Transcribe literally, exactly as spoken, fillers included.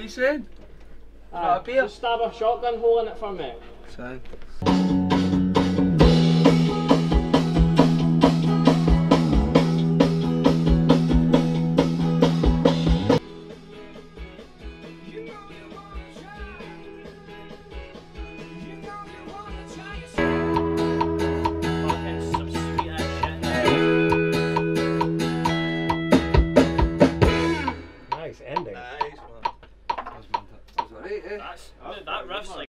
you saying? Uh, a beer? just stab a shotgun hole in it for me. Sound.